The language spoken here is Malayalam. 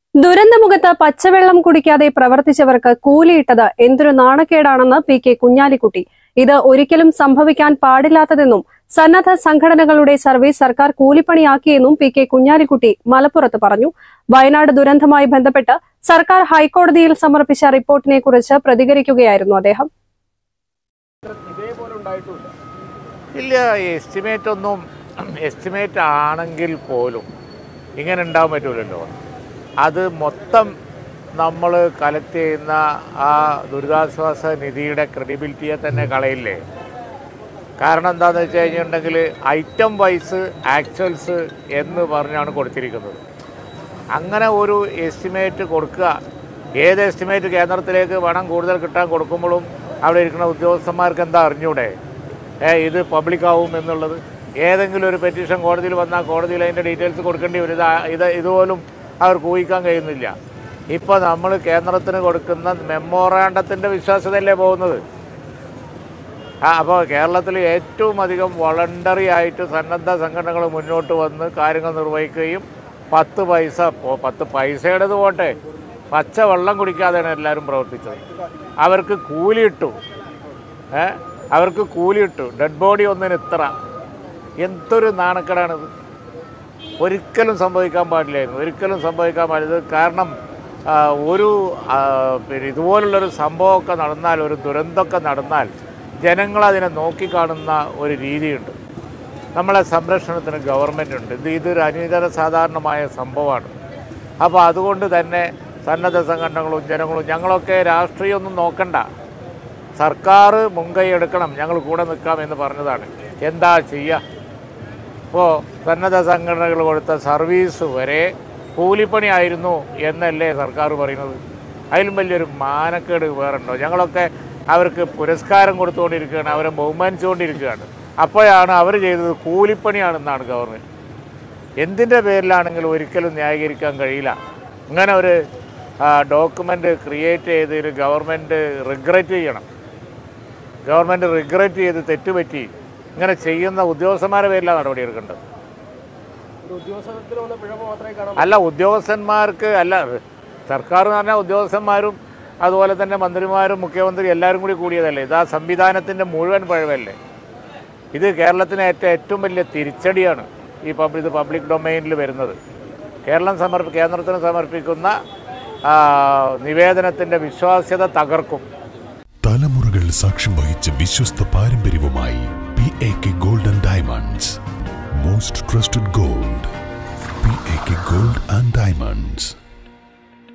ദുരന്തമുഖത്ത് പച്ചവെള്ളം കുടിക്കാതെ പ്രവർത്തിച്ചവർക്ക് കൂലിയിട്ടത് എന്തൊരു നാണക്കേടാണെന്ന് പി.കെ. കുഞ്ഞാലിക്കുട്ടി. ഇത് ഒരിക്കലും സംഭവിക്കാൻ പാടില്ലാത്തതെന്നും സന്നദ്ധ സംഘടനകളുടെ സർവീസ് സർക്കാർ കൂലിപ്പണിയാക്കിയെന്നും പി.കെ. കുഞ്ഞാലിക്കുട്ടി മലപ്പുറത്ത് പറഞ്ഞു. വയനാട് ദുരന്തവുമായി ബന്ധപ്പെട്ട് സർക്കാർ ഹൈക്കോടതിയിൽ സമർപ്പിച്ച റിപ്പോർട്ടിനെക്കുറിച്ച് പ്രതികരിക്കുകയായിരുന്നു അദ്ദേഹം. ഇല്ല, എസ്റ്റിമേറ്റ് ആണെങ്കിൽ പോലും ഇങ്ങനെ ഉണ്ടാകാൻ പറ്റൂലല്ലോ. അത് മൊത്തം നമ്മൾ കളക്ട് ചെയ്യുന്ന ആ ദുരിതാശ്വാസ നിധിയുടെ ക്രെഡിബിലിറ്റിയെ തന്നെ കളയില്ലേ. കാരണം എന്താണെന്ന് വെച്ച് കഴിഞ്ഞിട്ടുണ്ടെങ്കിൽ ഐറ്റം വൈസ് ആക്ച്വൽസ് എന്ന് പറഞ്ഞാണ് കൊടുത്തിരിക്കുന്നത്. അങ്ങനെ ഒരു എസ്റ്റിമേറ്റ് കൊടുക്കുക, ഏത് എസ്റ്റിമേറ്റ് കേന്ദ്രത്തിലേക്ക് പണം കൂടുതൽ കിട്ടാൻ കൊടുക്കുമ്പോഴും അവിടെ ഇരിക്കുന്ന ഉദ്യോഗസ്ഥന്മാർക്ക് എന്താ അറിഞ്ഞൂടെ ഇത് പബ്ലിക്കാവും എന്നുള്ളത്? ഏതെങ്കിലും ഒരു പെറ്റീഷൻ കോടതിയിൽ വന്നാൽ കോടതിയിൽ അതിൻ്റെ ഡീറ്റെയിൽസ് കൊടുക്കേണ്ടി വരും. ഇതുപോലും അവർക്ക് ഊഹിക്കാൻ കഴിയുന്നില്ല. ഇപ്പോൾ നമ്മൾ കേന്ദ്രത്തിന് കൊടുക്കുന്ന മെമ്മോറാണ്ടത്തിൻ്റെ വിശ്വാസ്യതയല്ലേ പോകുന്നത്. അപ്പോൾ കേരളത്തിൽ ഏറ്റവും അധികം വോളണ്ടറി ആയിട്ട് സന്നദ്ധ സംഘടനകൾ മുന്നോട്ട് വന്ന് കാര്യങ്ങൾ നിർവഹിക്കുകയും 10 പൈസയുടേത് പോട്ടെ, പച്ചവെള്ളം കുടിക്കാതെയാണ് എല്ലാവരും പ്രവർത്തിച്ചത്. അവർക്ക് കൂലിയിട്ടു. ഡെഡ് ബോഡി ഒന്നിന് ഇത്ര. എന്തൊരു നാണക്കേടാണിത്. ഒരിക്കലും സംഭവിക്കാൻ പാടില്ലായിരുന്നു. കാരണം ഇതുപോലുള്ളൊരു സംഭവമൊക്കെ നടന്നാൽ, ഒരു ദുരന്തമൊക്കെ നടന്നാൽ ജനങ്ങളതിനെ നോക്കിക്കാണുന്ന ഒരു രീതിയുണ്ട്. നമ്മളെ സംരക്ഷണത്തിന് ഗവൺമെൻറ് ഉണ്ട്. ഇതൊരു അനിതര സാധാരണമായ സംഭവമാണ്. അപ്പോൾ അതുകൊണ്ട് തന്നെ സന്നദ്ധ സംഘടനകളും ജനങ്ങളും ഞങ്ങളൊക്കെ രാഷ്ട്രീയമൊന്നും നോക്കണ്ട, സർക്കാർ മുൻകൈ എടുക്കണം, ഞങ്ങൾ കൂടെ നിൽക്കാം എന്ന് പറഞ്ഞതാണ്. എന്താ ചെയ്യുക? ഇപ്പോൾ സന്നദ്ധ സംഘടനകൾ കൊടുത്ത സർവീസ് വരെ കൂലിപ്പണി ആയിരുന്നു എന്നല്ലേ സർക്കാർ പറയുന്നത്? അതിലും വലിയൊരു മാനക്കേട് വേറുണ്ടോ? ഞങ്ങളൊക്കെ അവർക്ക് പുരസ്കാരം കൊടുത്തുകൊണ്ടിരിക്കുകയാണ്, അവരെ ബഹുമാനിച്ചുകൊണ്ടിരിക്കുകയാണ്. അപ്പോഴാണ് അവർ ചെയ്തത് കൂലിപ്പണിയാണെന്നാണ് ഗവൺമെൻറ്. എന്തിൻ്റെ പേരിലാണെങ്കിലും ഒരിക്കലും ന്യായീകരിക്കാൻ കഴിയില്ല. ഇങ്ങനെ ഒരു ഡോക്യുമെൻ്റ് ക്രിയേറ്റ് ചെയ്തതിൽ ഗവൺമെൻറ് റിഗ്രറ്റ് ചെയ്ത് തെറ്റുപറ്റി ഇങ്ങനെ ചെയ്യുന്ന ഉദ്യോഗസ്ഥന്മാരുടെ പേരിലാണ് നടപടിയെടുക്കേണ്ടത്. ഉദ്യോഗസ്ഥന്മാർക്ക് അല്ല, സർക്കാർ എന്ന് പറഞ്ഞാൽ ഉദ്യോഗസ്ഥന്മാരും അതുപോലെ തന്നെ മന്ത്രിമാരും മുഖ്യമന്ത്രി എല്ലാവരും കൂടിയതല്ലേ. ഇത് ആ സംവിധാനത്തിൻ്റെ മുഴുവൻ പഴവല്ലേ. ഇത് കേരളത്തിന് ഏറ്റവും വലിയ തിരിച്ചടിയാണ് ഇത് പബ്ലിക് ഡൊമൈനിൽ വരുന്നത്. കേന്ദ്രത്തിന് സമർപ്പിക്കുന്ന നിവേദനത്തിൻ്റെ വിശ്വാസ്യത തകർക്കും. തലമുറകൾ സാക്ഷ്യം വഹിച്ച വിശ്വസ്ത പാരമ്പര്യവുമായി P.A.K. Gold and Diamonds. Most trusted gold. P.A.K. Gold and Diamonds.